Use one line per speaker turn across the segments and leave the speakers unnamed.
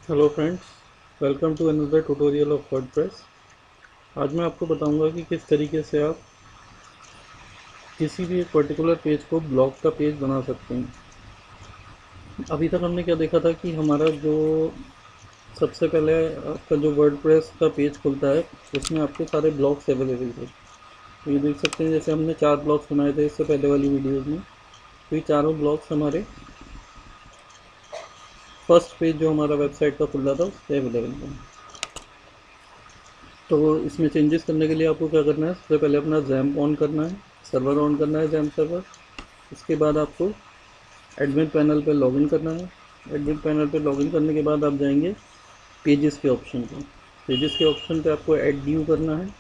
Hello friends, welcome to another tutorial of WordPress. आज मैं आपको बताऊंगा कि किस तरीके से आप किसी भी एक पर्टिकुलर पेज को ब्लॉग का पेज बना सकते हैं। अभी तक हमने क्या देखा था कि हमारा जो सबसे पहले आपका जो वर्डप्रेस का पेज खुलता है उसमें आपके सारे ब्लॉग्स अवेलेबल थे। तो ये देख सकते हैं, जैसे हमने 4 ब्लॉग्स बनाए थे इससे पहले वाली वीडियोज़ में। तो ये चारों ब्लॉग्स हमारे फर्स्ट पेज जो हमारा वेबसाइट का खुल रहा था उस पर अवेलेबल थे। तो इसमें चेंजेस करने के लिए आपको क्या करना है, सबसे पहले अपना जैम्प ऑन करना है, सर्वर ऑन करना है, जैम्प सर्वर। इसके बाद आपको एडमिन पैनल पर लॉगिन करना है। एडमिन पैनल पर लॉगिन करने के बाद आप जाएंगे पेजेस के ऑप्शन पे। पेजेस के ऑप्शन पे आपको ऐड न्यू करना है,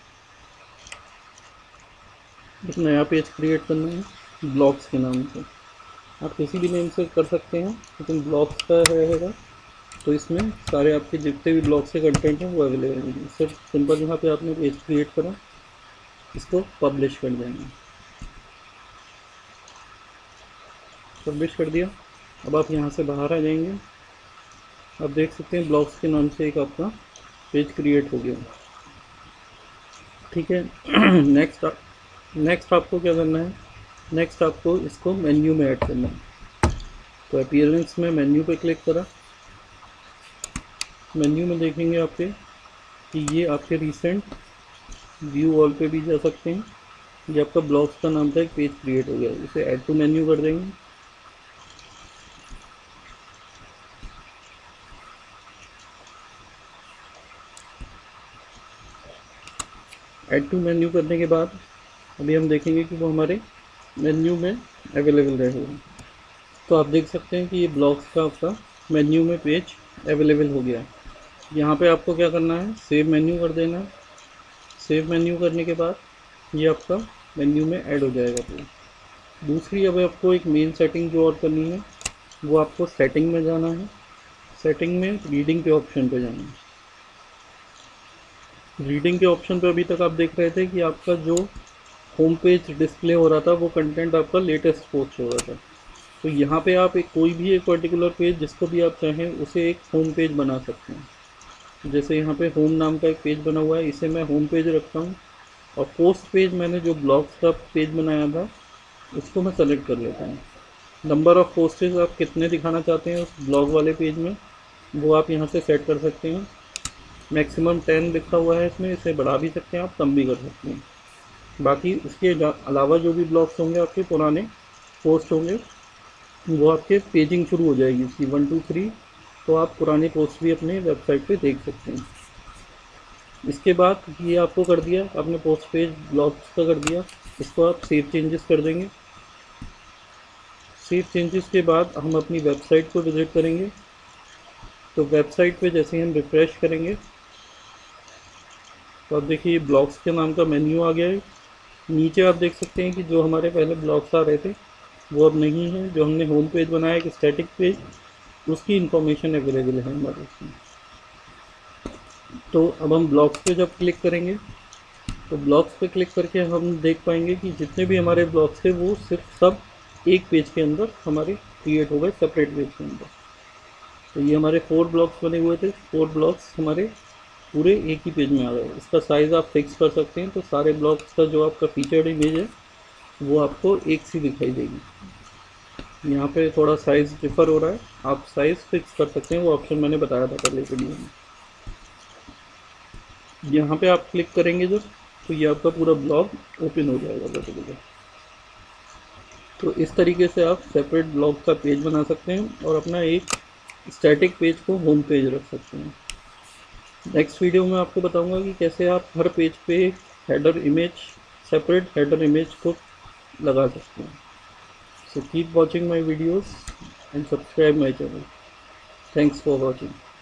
एक नया पेज क्रिएट करना है ब्लॉग्स के नाम से। आप किसी भी नेम से कर सकते हैं, लेकिन ब्लॉग्स का रहेगा तो इसमें सारे आपके जितने भी ब्लॉग्स के कंटेंट हैं वो अवेलेबल होंगे। सिर्फ सिंपल यहाँ पे आपने पेज क्रिएट करा, इसको पब्लिश कर देना। पब्लिश कर दिया। अब आप यहाँ से बाहर आ जाएंगे। आप देख सकते हैं ब्लॉग्स के नाम से एक आपका पेज क्रिएट हो गया। ठीक है। नेक्स्ट आपको क्या करना है, नेक्स्ट आपको इसको मेन्यू में ऐड करना है। तो अपीयरेंस में मेन्यू पे क्लिक करा। मेन्यू में देखेंगे आपके कि ये आपके रिसेंट व्यू ऑल पे भी जा सकते हैं। ये आपका ब्लॉग्स का नाम था, एक पेज क्रिएट हो गया, इसे ऐड टू मेन्यू कर देंगे। ऐड टू मेन्यू करने के बाद अभी हम देखेंगे कि वो हमारे मेन्यू में अवेलेबल रहेगा। तो आप देख सकते हैं कि ये ब्लॉग्स का आपका मेन्यू में पेज अवेलेबल हो गया है। यहाँ पे आपको क्या करना है, सेव मेन्यू कर देना है। सेव मेन्यू करने के बाद ये आपका मेन्यू में ऐड हो जाएगा पूरा। दूसरी अब आपको एक मेन सेटिंग जो और करनी है, वो आपको सेटिंग में जाना है। सेटिंग में रीडिंग के ऑप्शन पे जाना है। रीडिंग के ऑप्शन पे अभी तक आप देख रहे थे कि आपका जो होम पेज डिस्प्ले हो रहा था वो कंटेंट आपका लेटेस्ट पोस्ट हो रहा था। तो यहाँ पे आप एक कोई भी एक पर्टिकुलर पेज जिसको भी आप चाहें उसे एक होम पेज बना सकते हैं। जैसे यहाँ पे होम नाम का एक पेज बना हुआ है, इसे मैं होम पेज रखता हूँ। और पोस्ट पेज मैंने जो ब्लॉग्स का पेज बनाया था उसको मैं सेलेक्ट कर लेता हूँ। नंबर ऑफ़ पोस्टेज आप कितने दिखाना चाहते हैं उस ब्लॉग वाले पेज में, वो आप यहाँ से सेट कर सकते हैं। मैक्सिमम 10 लिखा हुआ है इसमें, इसे बढ़ा भी सकते हैं, आप कम भी कर सकते हैं। बाकी उसके अलावा जो भी ब्लॉग्स होंगे आपके पुराने पोस्ट होंगे वो आपके पेजिंग शुरू हो जाएगी इसकी 1 2 3। तो आप पुराने पोस्ट भी अपने वेबसाइट पे देख सकते हैं। इसके बाद ये आपको कर दिया, आपने पोस्ट पेज ब्लॉग्स का कर दिया। इसको आप सेव चेंजेस कर देंगे। सेव चेंजेस के बाद हम अपनी वेबसाइट को विज़िट करेंगे। तो वेबसाइट पे जैसे हम रिफ़्रेश करेंगे तो आप देखिए ब्लॉग्स के नाम का मेन्यू आ गया है। नीचे आप देख सकते हैं कि जो हमारे पहले ब्लॉग्स आ रहे थे वो अब नहीं है। जो हमने होम पेज बनाया एक स्टैटिक पेज, उसकी इंफॉर्मेशन अवेलेबल है हमारे उसमें। तो अब हम ब्लॉग्स पे जब क्लिक करेंगे तो ब्लॉग्स पे क्लिक करके हम देख पाएंगे कि जितने भी हमारे ब्लॉग्स थे वो सिर्फ सब एक पेज के अंदर हमारे क्रिएट हो गए, सेपरेट पेज के अंदर। तो ये हमारे 4 ब्लॉक्स बने हुए थे, 4 ब्लॉक्स हमारे पूरे एक ही पेज में आ गए। इसका साइज़ आप फिक्स कर सकते हैं, तो सारे ब्लॉक्स का जो आपका फीचर्ड इमेज है वो आपको एक सी दिखाई देगी। यहाँ पे थोड़ा साइज़ डिफ़र हो रहा है, आप साइज़ फिक्स कर सकते हैं, वो ऑप्शन मैंने बताया था पहले वीडियो में। यहाँ पे आप क्लिक करेंगे जब, तो ये आपका पूरा ब्लॉग ओपन हो जाएगा पर्टिकुलर। तो इस तरीके से आप सेपरेट ब्लॉग का पेज बना सकते हैं और अपना एक स्टैटिक पेज को होम पेज रख सकते हैं। नेक्स्ट वीडियो में आपको बताऊंगा कि कैसे आप हर पेज पे header image, separate header image को लगा सकते हैं। So keep watching my videos and subscribe my channel. Thanks for watching.